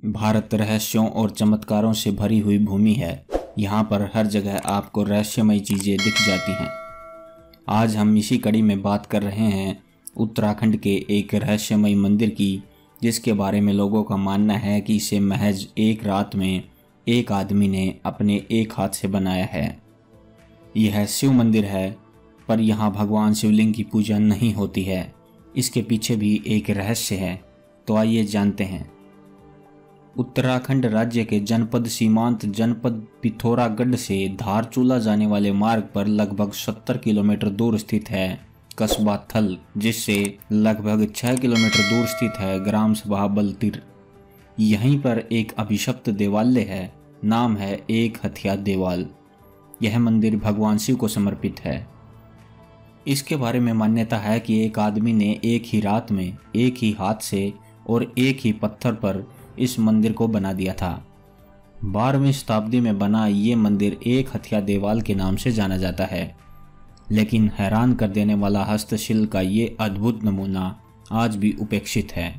भारत रहस्यों और चमत्कारों से भरी हुई भूमि है। यहाँ पर हर जगह आपको रहस्यमयी चीज़ें दिख जाती हैं। आज हम इसी कड़ी में बात कर रहे हैं उत्तराखंड के एक रहस्यमयी मंदिर की, जिसके बारे में लोगों का मानना है कि इसे महज एक रात में एक आदमी ने अपने एक हाथ से बनाया है। यह शिव मंदिर है, पर यहाँ भगवान शिवलिंग की पूजा नहीं होती है। इसके पीछे भी एक रहस्य है, तो आइए जानते हैं। उत्तराखंड राज्य के जनपद सीमांत जनपद पिथौरागढ़ से धारचूला जाने वाले मार्ग पर लगभग 70 किलोमीटर दूर स्थित है कस्बा थल, जिससे लगभग 6 किलोमीटर दूर स्थित है ग्राम सभा बलतिर। यहीं पर एक अभिशप्त देवालय है, नाम है एक हथिया देवाल। यह मंदिर भगवान शिव को समर्पित है। इसके बारे में मान्यता है कि एक आदमी ने एक ही रात में एक ही हाथ से और एक ही पत्थर पर इस मंदिर को बना दिया था। 12वीं शताब्दी में बना ये मंदिर एक हथिया देवाल के नाम से जाना जाता है। लेकिन हैरान कर देने वाला हस्तशिल्प का ये अद्भुत नमूना आज भी उपेक्षित है।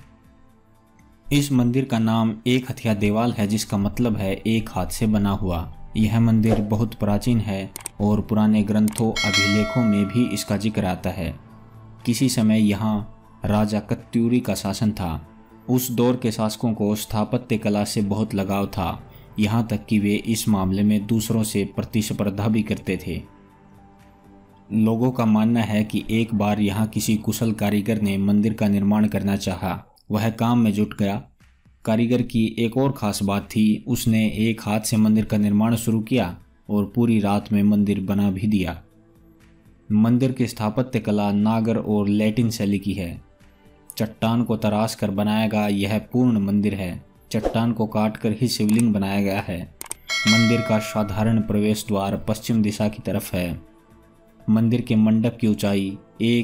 इस मंदिर का नाम एक हथिया देवाल है, जिसका मतलब है एक हाथ से बना हुआ। यह मंदिर बहुत प्राचीन है और पुराने ग्रंथों अभिलेखों में भी इसका जिक्र आता है। किसी समय यहाँ राजा कत्यूरी का शासन था। उस दौर के शासकों को स्थापत्य कला से बहुत लगाव था, यहाँ तक कि वे इस मामले में दूसरों से प्रतिस्पर्धा भी करते थे। लोगों का मानना है कि एक बार यहाँ किसी कुशल कारीगर ने मंदिर का निर्माण करना चाहा। वह काम में जुट गया। कारीगर की एक और ख़ास बात थी, उसने एक हाथ से मंदिर का निर्माण शुरू किया और पूरी रात में मंदिर बना भी दिया। मंदिर की स्थापत्य कला नागर और लैटिन शैली की है। चट्टान को तराश कर बनाया गया यह पूर्ण मंदिर है। चट्टान को काट कर ही शिवलिंग बनाया गया है। मंदिर का साधारण प्रवेश द्वार पश्चिम दिशा की तरफ है। मंदिर के मंडप की ऊंचाई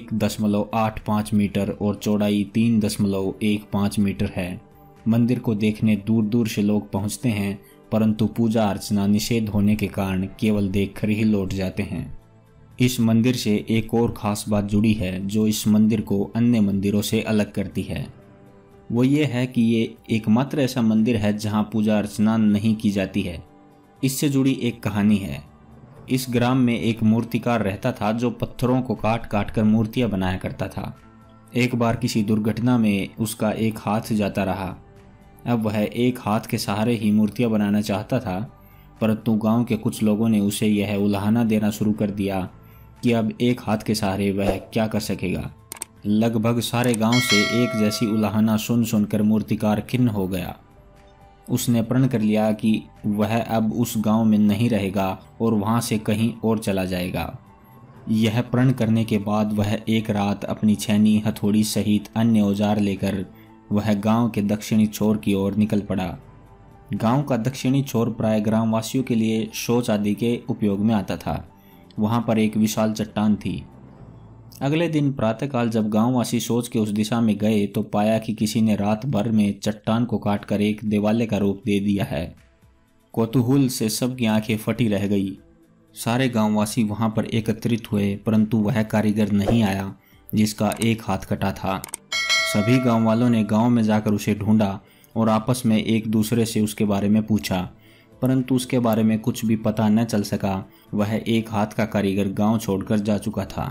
1.85 मीटर और चौड़ाई 3.15 मीटर है। मंदिर को देखने दूर दूर से लोग पहुंचते हैं, परंतु पूजा अर्चना निषेध होने के कारण केवल देखकर ही लौट जाते हैं। इस मंदिर से एक और ख़ास बात जुड़ी है, जो इस मंदिर को अन्य मंदिरों से अलग करती है। वो ये है कि ये एकमात्र ऐसा मंदिर है जहाँ पूजा अर्चना नहीं की जाती है। इससे जुड़ी एक कहानी है। इस ग्राम में एक मूर्तिकार रहता था, जो पत्थरों को काट काट कर मूर्तियाँ बनाया करता था। एक बार किसी दुर्घटना में उसका एक हाथ जाता रहा। अब वह एक हाथ के सहारे ही मूर्तियाँ बनाना चाहता था, परंतु गांव के कुछ लोगों ने उसे यह उलाहना देना शुरू कर दिया कि अब एक हाथ के सहारे वह क्या कर सकेगा। लगभग सारे गांव से एक जैसी उलाहना सुन सुनकर मूर्तिकार खिन्न हो गया। उसने प्रण कर लिया कि वह अब उस गांव में नहीं रहेगा और वहां से कहीं और चला जाएगा। यह प्रण करने के बाद वह एक रात अपनी छैनी, हथौड़ी सहित अन्य औजार लेकर वह गांव के दक्षिणी छोर की ओर निकल पड़ा। गांव का दक्षिणी छोर प्राय ग्रामवासियों के लिए शौच आदि के उपयोग में आता था। वहां पर एक विशाल चट्टान थी। अगले दिन प्रातःकाल जब गांववासी सोच के उस दिशा में गए, तो पाया कि किसी ने रात भर में चट्टान को काटकर एक देवालय का रूप दे दिया है। कौतूहल से सबकी आंखें फटी रह गई। सारे गांववासी वहां पर एकत्रित हुए, परंतु वह कारीगर नहीं आया जिसका एक हाथ कटा था। सभी गांव वालों ने गांव में जाकर उसे ढूंढा और आपस में एक दूसरे से उसके बारे में पूछा, परंतु उसके बारे में कुछ भी पता न चल सका। वह एक हाथ का कारीगर गांव छोड़कर जा चुका था।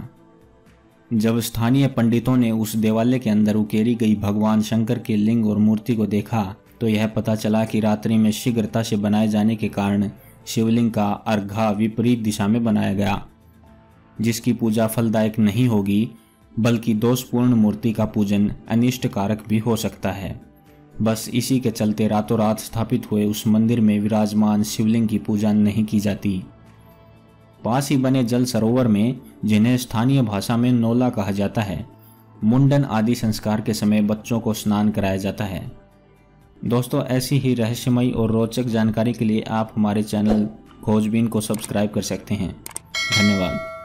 जब स्थानीय पंडितों ने उस देवालय के अंदर उकेरी गई भगवान शंकर के लिंग और मूर्ति को देखा, तो यह पता चला कि रात्रि में शीघ्रता से बनाए जाने के कारण शिवलिंग का अर्घा विपरीत दिशा में बनाया गया, जिसकी पूजा फलदायक नहीं होगी, बल्कि दोषपूर्ण मूर्ति का पूजन अनिष्ट कारक भी हो सकता है। बस इसी के चलते रातों रात स्थापित हुए उस मंदिर में विराजमान शिवलिंग की पूजा नहीं की जाती। पास ही बने जल सरोवर में, जिन्हें स्थानीय भाषा में नौला कहा जाता है, मुंडन आदि संस्कार के समय बच्चों को स्नान कराया जाता है। दोस्तों, ऐसी ही रहस्यमयी और रोचक जानकारी के लिए आप हमारे चैनल खोजबीन को सब्सक्राइब कर सकते हैं। धन्यवाद।